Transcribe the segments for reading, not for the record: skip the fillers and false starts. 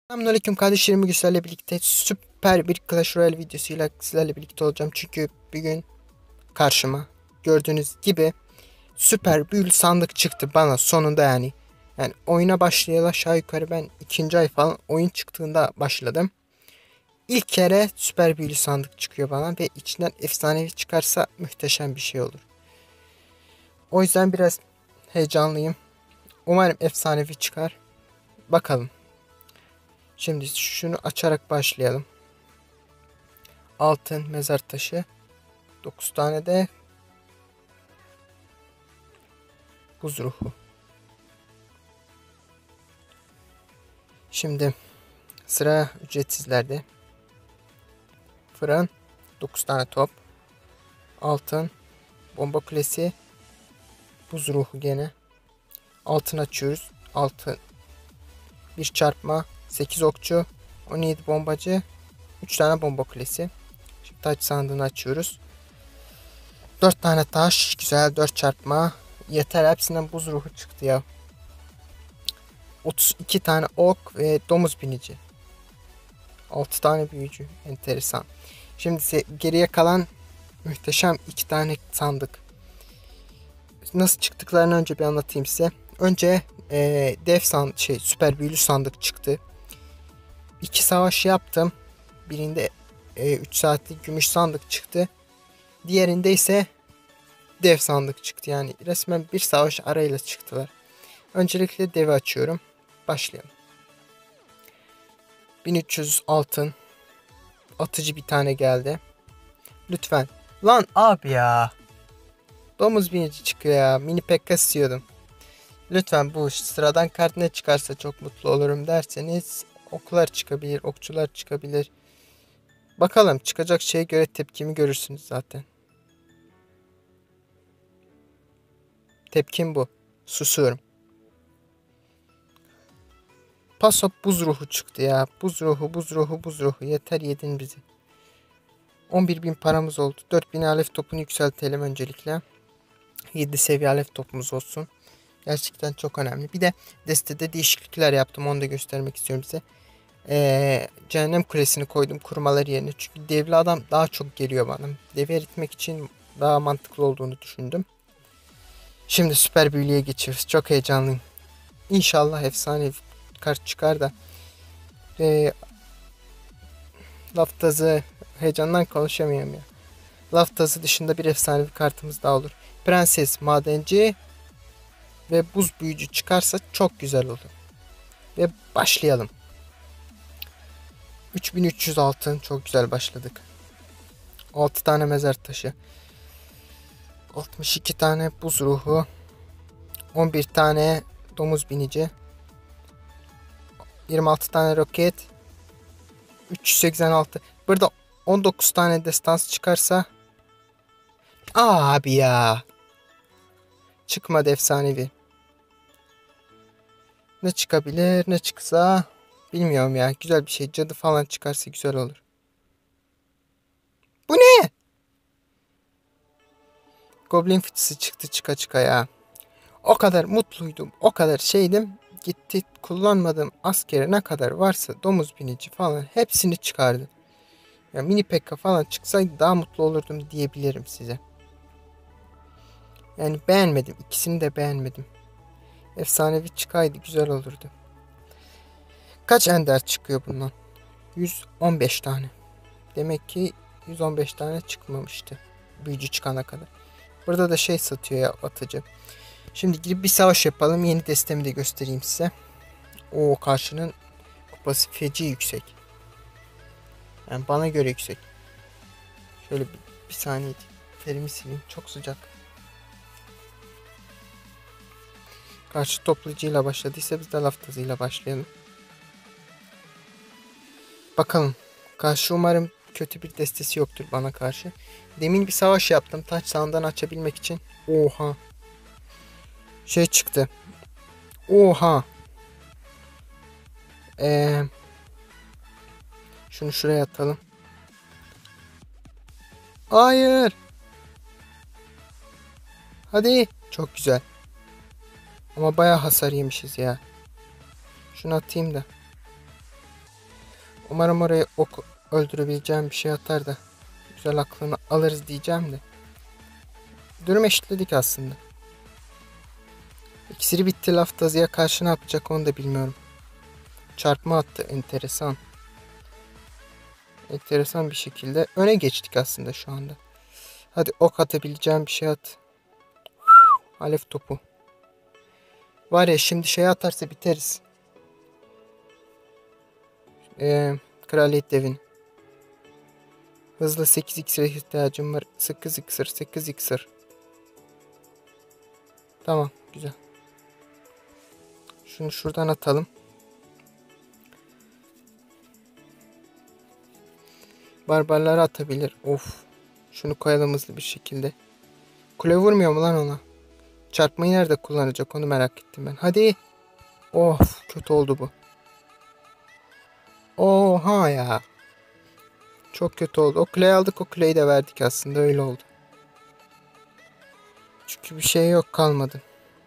Selamünaleyküm kardeşlerim, bugün sizlerle birlikte süper bir Clash Royale videosuyla sizlerle birlikte olacağım. Çünkü bugün karşıma gördüğünüz gibi süper büyülü sandık çıktı bana sonunda yani. Yani oyuna başlayalı aşağı yukarı ben 2. ay falan oyun çıktığında başladım. İlk kere süper büyülü sandık çıkıyor bana ve içinden efsanevi çıkarsa muhteşem bir şey olur. O yüzden biraz heyecanlıyım. Umarım efsanevi çıkar. Bakalım. Şimdi şunu açarak başlayalım. Altın mezar taşı. 9 tane de buz ruhu. Şimdi sıra ücretsizlerde. Fırın. 9 tane top. Altın. Bomba kulesi. Buz ruhu gene. Altın açıyoruz. Altın. Bir çarpma. 8 okçu. 17 bombacı. 3 tane bomba kulesi. Şimdi taç sandığını açıyoruz. 4 tane taş. Güzel 4 çarpma. Yeter, hepsinden buz ruhu çıktı ya. 32 tane ok ve domuz binici. 6 tane büyücü. Enteresan. Şimdi ise geriye kalan muhteşem 2 tane sandık. Nasıl çıktıklarını önce bir anlatayım size. Önce süper büyülü sandık çıktı. 2 savaş yaptım. Birinde 3 saatlik gümüş sandık çıktı. Diğerinde ise dev sandık çıktı. Yani resmen bir savaş arayla çıktılar. Öncelikle devi açıyorum. Başlayalım. 1300 altın. Atıcı bir tane geldi. Lütfen. Lan abi ya. Domuz binici çıkıyor ya. Mini Pekka istiyordum. Lütfen bu sıradan kart ne çıkarsa çok mutlu olurum derseniz oklar çıkabilir, okçular çıkabilir. Bakalım, çıkacak şeye göre tepkimi görürsünüz zaten. Tepkim bu. Susuyorum. Paso buz ruhu çıktı ya. Buz ruhu, buz ruhu, buz ruhu. Yeter, yedin bizi. 11.000 paramız oldu. 4.000 alef topunu yükseltelim öncelikle. 7 seviye alef topumuz olsun. Gerçekten çok önemli. Bir de destede değişiklikler yaptım. Onu da göstermek istiyorum size. Cehennem kulesini koydum kurumalar yerine. Çünkü devli adam daha çok geliyor bana. Devi eritmek için daha mantıklı olduğunu düşündüm. Şimdi süper büyülüye geçiyoruz. Çok heyecanlıyım. İnşallah efsane kart çıkar da. Laf tazı, heyecandan konuşamıyorum ya. Laf tazı dışında bir efsane bir kartımız daha olur. Prenses, madenci ve buz büyücü çıkarsa çok güzel olur. Ve başlayalım. 3300 altın, çok güzel başladık. 6 tane mezar taşı. 62 tane buz ruhu. 11 tane domuz binici. 26 tane roket. 386. Burada 19 tane destans çıkarsa. Abi ya. Çıkmadı efsanevi. Ne çıkabilir, ne çıksa bilmiyorum ya. Güzel bir şey. Cadı falan çıkarsa güzel olur. Bu ne? Goblin fıçısı çıktı çıka çıka ya. O kadar mutluydum. O kadar şeydim. Gitti, kullanmadığım askere ne kadar varsa domuz binici falan hepsini çıkardı. Ya mini Pekka falan çıksaydı daha mutlu olurdum diyebilirim size. Yani beğenmedim. İkisini de beğenmedim. Efsanevi çıkaydı güzel olurdu. Kaç ender çıkıyor bundan? 115 tane. Demek ki 115 tane çıkmamıştı. Büyücü çıkana kadar. Burada da şey satıyor ya, atıcı. Şimdi girip bir savaş yapalım. Yeni destemi de göstereyim size. O karşının kupası feci yüksek. Yani bana göre yüksek. Şöyle bir saniye terimi sileyim. Çok sıcak. Karşı toplayıcıyla başladıysa biz de laf tazıyla başlayalım. Bakalım. Karşı umarım kötü bir destesi yoktur bana karşı. Demin bir savaş yaptım taç sandığını açabilmek için. Oha. Şey çıktı. Oha. Şunu şuraya atalım. Hayır. Hadi. Çok güzel. Ama bayağı hasar yemişiz ya. Şunu atayım da. Umarım oraya ok öldürebileceğim bir şey atar da güzel aklını alırız diyeceğim de. Durum eşitledik aslında. İksiri bitti, Laftazı'ya karşı ne yapacak onu da bilmiyorum. Çarpma attı, enteresan. Enteresan bir şekilde öne geçtik aslında şu anda. Hadi ok atabileceğim bir şey at. Alev topu. Var ya şimdi şey atarsa biteriz. Kraliyet devin. Hızlı 8 iksire ihtiyacım var. 8 iksir, 8 iksir. Tamam, güzel. Şunu şuradan atalım. Barbarları atabilir. Of. Şunu koyalım hızlı bir şekilde. Kule vurmuyor mu lan ona? Çarpmayı nerede kullanacak onu merak ettim ben. Hadi. Of, kötü oldu bu. Oha ya. Çok kötü oldu. O kuleyi aldık, o kuleyi de verdik aslında, öyle oldu. Çünkü bir şey yok, kalmadı.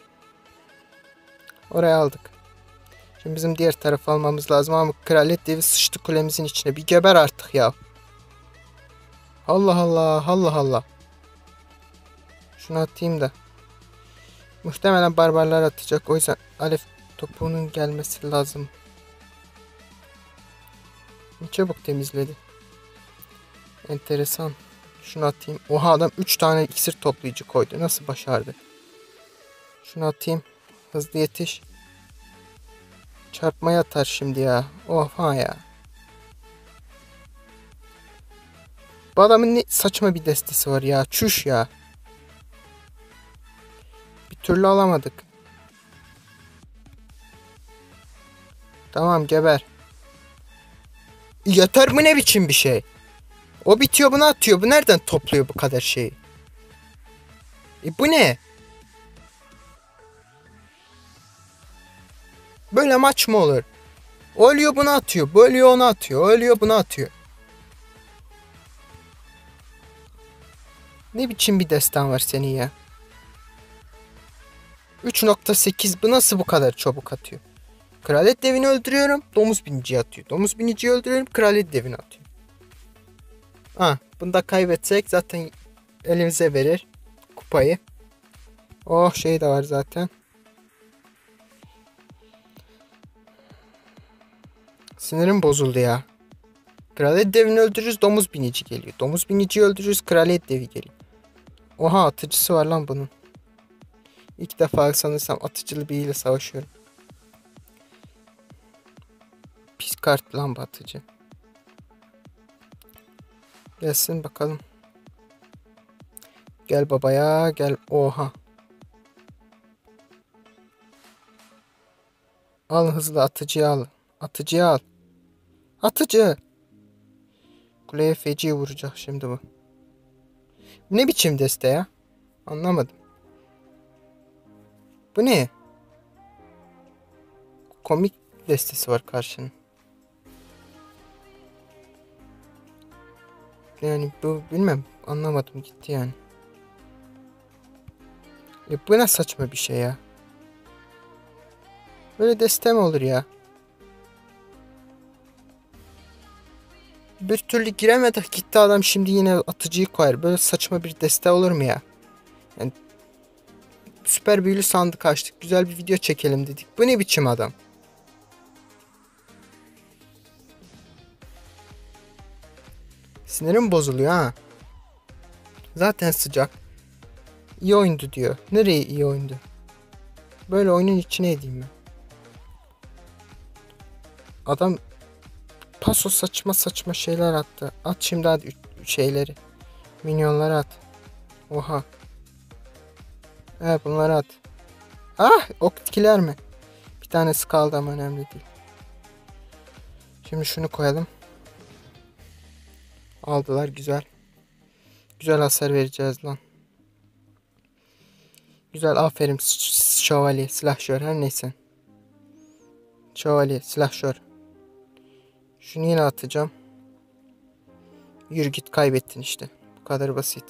Oraya aldık. Şimdi bizim diğer tarafı almamız lazım ama kraliyet devi sıçtı kulemizin içine. Bir geber artık ya. Allah Allah, Allah Allah. Şunu atayım da. Muhtemelen barbarlar atacak. O yüzden alev topuğunun gelmesi lazım. Çabuk temizledi. Enteresan. Şunu atayım. Oha, adam 3 tane iksir toplayıcı koydu. Nasıl başardı? Şunu atayım. Hızlı yetiş. Çarpmaya atar şimdi ya. Oha ya. Bu adamın ne saçma bir destesi var ya. Çüş ya. Bir türlü alamadık. Tamam, geber. Yeter, bu ne biçim bir şey? O bitiyor, bunu atıyor. Bu nereden topluyor bu kadar şeyi? Bu ne? Böyle maç mı olur? O ölüyor, bunu atıyor. Bu ölüyor, onu atıyor. O ölüyor, bunu atıyor. Ne biçim bir destan var senin ya? 3.8, bu nasıl bu kadar çabuk atıyor? Kraliyet devini öldürüyorum. Domuz biniciyi atıyor. Domuz biniciyi öldürüyorum. Kraliyet devini atıyor. Bunu da kaybetsek zaten elimize verir kupayı. Oh, şey de var zaten. Sinirim bozuldu ya. Kraliyet devini öldürürüz, domuz binici geliyor. Domuz biniciyi öldürürüz, kraliyet devi geliyor. Oha, atıcısı var lan bunun. İlk defa sanırsam atıcılı biriyle savaşıyorum. Pis kart lan bu atıcı. Gelsin bakalım. Gel babaya gel. Oha. Al hızlı, atıcıyı al. Atıcıyı al. Atıcı. Kuleye feci vuracak şimdi bu. Ne biçim deste ya? Anlamadım. Bu ne? Komik destesi var karşının. Yani bu bilmem, anlamadım gitti yani. Bu ne saçma bir şey ya. Böyle deste mi olur ya? Bir türlü giremedi, gitti adam, şimdi yine atıcıyı koyar. Böyle saçma bir deste olur mu ya? Yani süper büyülü sandık açtık. Güzel bir video çekelim dedik. Bu ne biçim adam? Sinirim bozuluyor ha. Zaten sıcak. İyi oyundu diyor. Nereye iyi oyundu? Böyle oyunun içine edeyim ben. Adam paso saçma saçma şeyler attı. At şimdi hadi şeyleri. Minyonları at. Oha. Bunları at. Ok etkiler mi? Bir tanesi kaldı ama önemli değil. Şimdi şunu koyalım. Aldılar, güzel. Güzel hasar vereceğiz lan. Güzel, aferin şövalye, silahşör, her neyse. Şövalye, silahşör. Şunu yine atacağım. Yürü git, kaybettin işte. Bu kadar basit.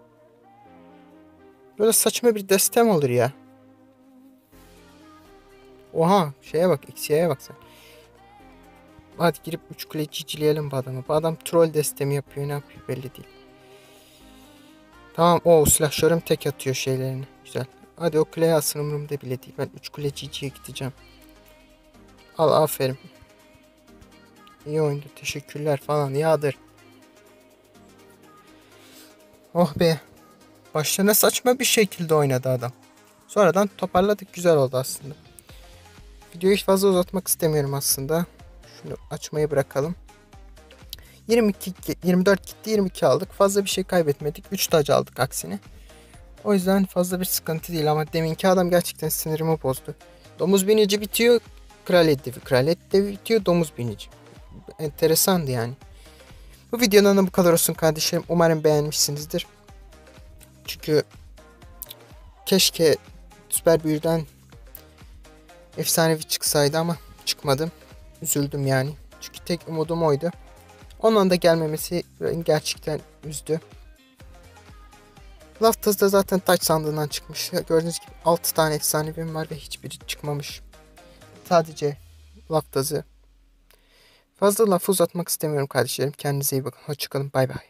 Böyle saçma bir destem olur ya. Oha, şeye bak, X'ye bak sen. Hadi girip 3 kule cicileyelim bu adamı. Bu adam troll destemi yapıyor. Ne yapıyor belli değil. Tamam, o silahşörüm tek atıyor şeylerini. Güzel. Hadi o kuleye alsın, umurumda bile değil. Ben 3 kule ciciye gideceğim. Al, aferin. İyi oyundu. Teşekkürler falan. Yağdır. Oh be. Başlarına saçma bir şekilde oynadı adam. Sonradan toparladık. Güzel oldu aslında. Videoyu fazla uzatmak istemiyorum aslında. Şunu açmayı bırakalım. 24 gitti, 22 aldık. Fazla bir şey kaybetmedik. 3 taç aldık aksine. O yüzden fazla bir sıkıntı değil ama deminki adam gerçekten sinirimi bozdu. Domuz binici bitiyor. Kraliyet devi. Kraliyet devi bitiyor. Domuz binici. Enteresandı yani. Bu videodan da bu kadar olsun kardeşlerim. Umarım beğenmişsinizdir. Çünkü keşke süper büyüden efsanevi çıksaydı ama çıkmadı. Üzüldüm yani. Çünkü tek umudum oydu. Onun da gelmemesi beni gerçekten üzdü. Laftaz'da zaten taç sandığından çıkmış. Gördüğünüz gibi 6 tane efsanevim var ve hiçbiri çıkmamış. Sadece Laftaz'ı. Fazla lafı uzatmak istemiyorum kardeşlerim. Kendinize iyi bakın. Hoşçakalın. Bay bay.